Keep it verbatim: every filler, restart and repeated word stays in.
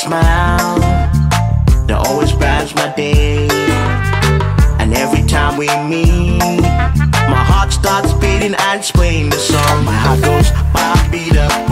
smile that always brightens my day. And every time we meet, my heart starts beating and swaying the song. My heart goes, my beat up.